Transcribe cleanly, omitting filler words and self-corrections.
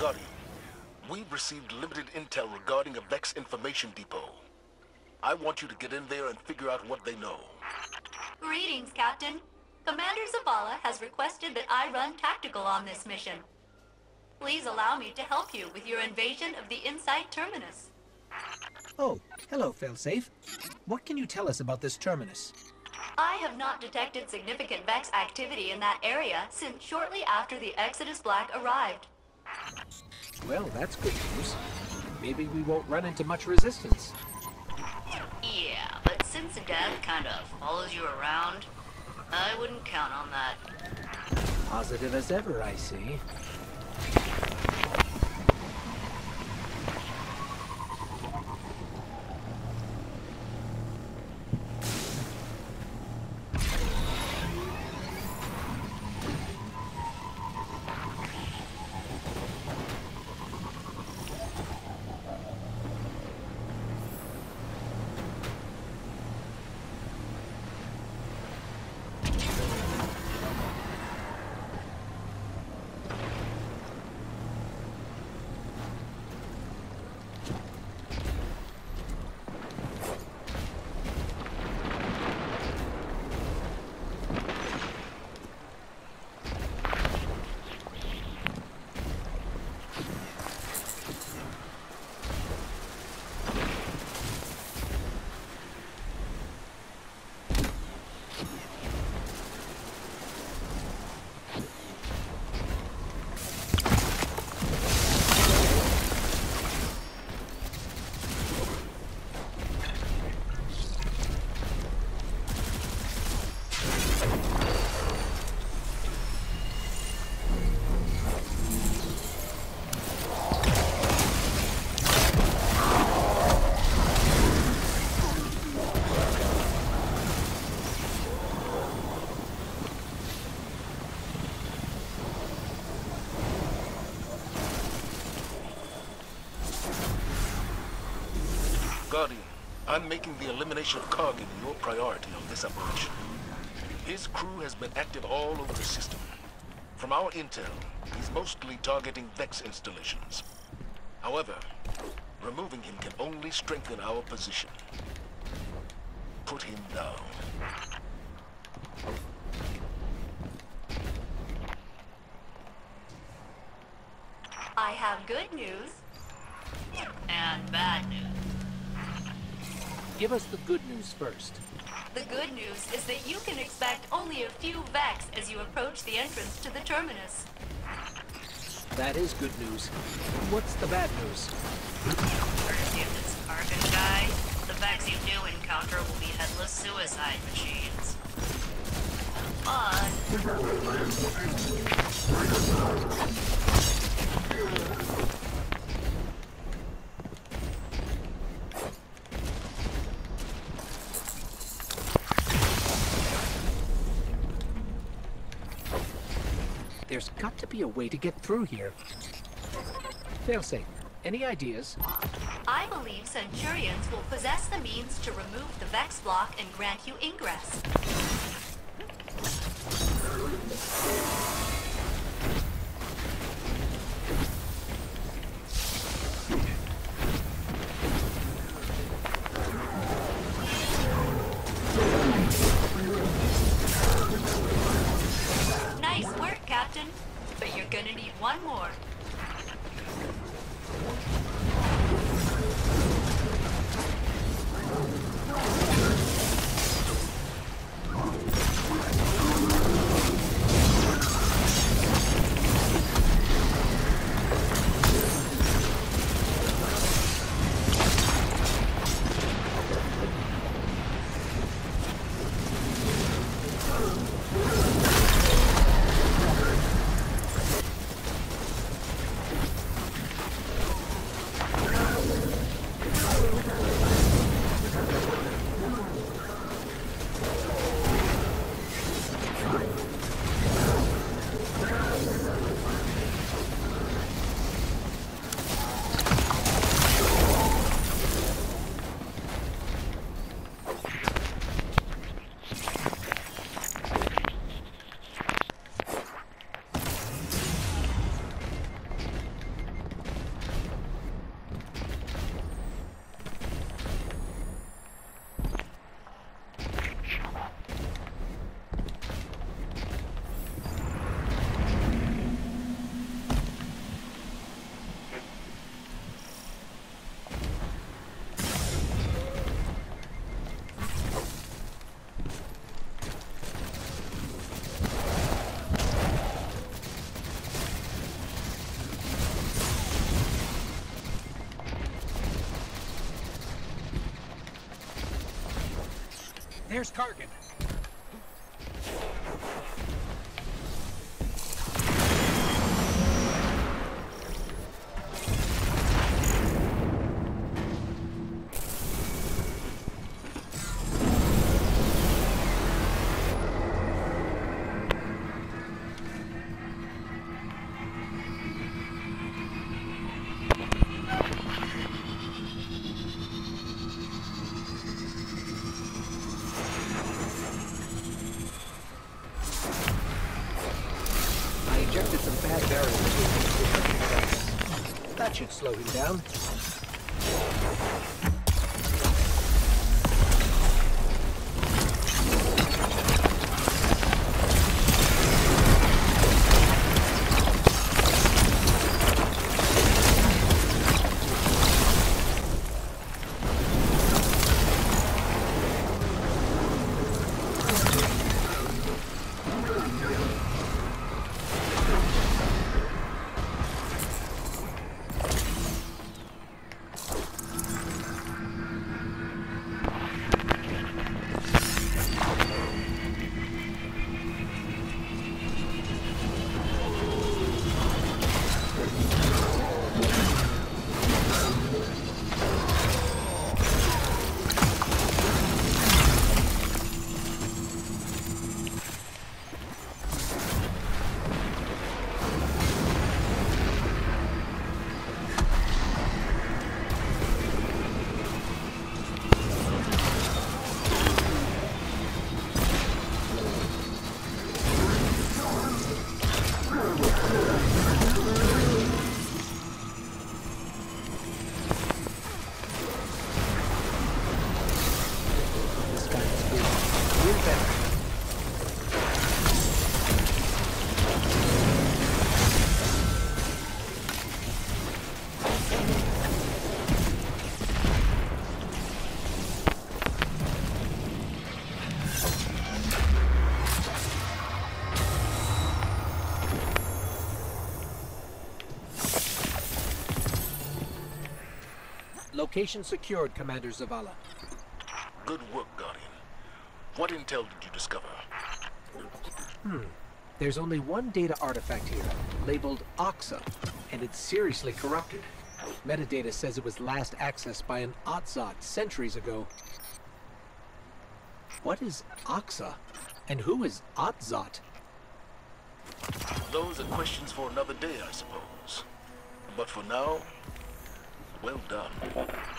Guardian, we've received limited intel regarding a Vex information depot. I want you to get in there and figure out what they know. Greetings, Captain. Commander Zavala has requested that I run tactical on this mission. Please allow me to help you with your invasion of the Insight Terminus. Oh, hello, Failsafe. What can you tell us about this terminus? I have not detected significant Vex activity in that area since shortly after the Exodus Black arrived. Well, that's good news. Maybe we won't run into much resistance. Yeah, but since death kind of follows you around, I wouldn't count on that. Positive as ever, I see. Guardian, I'm making the elimination of Kargan your priority on this operation. His crew has been active all over the system. From our intel, he's mostly targeting Vex installations. However, removing him can only strengthen our position. Put him down. I have good news and bad news. Give us the good news first. The good news is that you can expect only a few Vex as you approach the entrance to the terminus. That is good news. What's the bad news? Courtesy of this Kargan guy, the Vex you do encounter will be headless suicide machines. There's got to be a way to get through here. Failsafe, any ideas? I believe Centurions will possess the means to remove the Vex block and grant you ingress. Nice work, Captain. But you're gonna need one more. There's Kargan. Injected some bad barriers with that should slow him down. Location secured, Commander Zavala. Good work, Guardian. What intel did you discover? There's only one data artifact here, labeled Oxa, and it's seriously corrupted. Metadata says it was last accessed by an Otzot centuries ago. What is Oxa? And who is Otzot? Those are questions for another day, I suppose. But for now, well done.